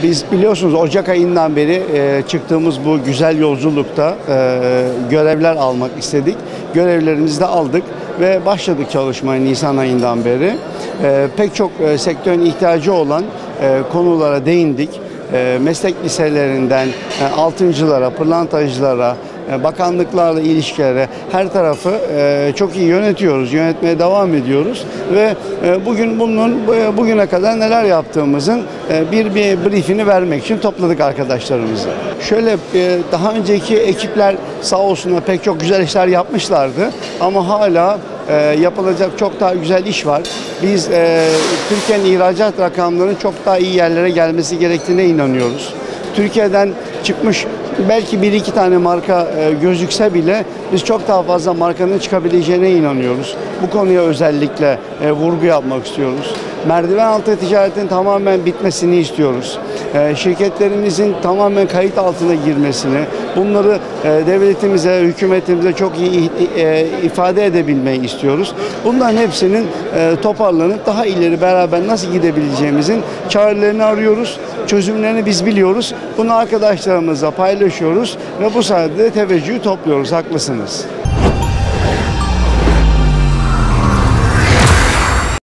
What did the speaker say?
Biz biliyorsunuz Ocak ayından beri çıktığımız bu güzel yolculukta görevler almak istedik. Görevlerimizi de aldık ve başladık çalışmaya Nisan ayından beri. Pek çok sektörün ihtiyacı olan konulara değindik. Meslek liselerinden altıncılara, pırlantacılara, bakanlıklarla ilişkilere her tarafı çok iyi yönetiyoruz, yönetmeye devam ediyoruz ve bugün bugüne kadar neler yaptığımızın bir briefini vermek için topladık arkadaşlarımızı. Şöyle daha önceki ekipler sağ olsunlar pek çok güzel işler yapmışlardı ama hala yapılacak çok daha güzel iş var. Biz Türkiye'nin ihracat rakamlarının çok daha iyi yerlere gelmesi gerektiğine inanıyoruz. Türkiye'den çıkmış belki bir iki tane marka gözükse bile biz çok daha fazla markanın çıkabileceğine inanıyoruz. Bu konuya özellikle vurgu yapmak istiyoruz. Merdiven altı ticaretin tamamen bitmesini istiyoruz. Şirketlerimizin tamamen kayıt altına girmesini, bunları devletimize, hükümetimize çok iyi ifade edebilmeyi istiyoruz. Bunların hepsinin toparlanıp daha ileri beraber nasıl gidebileceğimizin çarelerini arıyoruz. Çözümlerini biz biliyoruz. Bunu arkadaşlarımızla paylaşıyoruz ve bu sayede teveccühü topluyoruz. Haklısınız.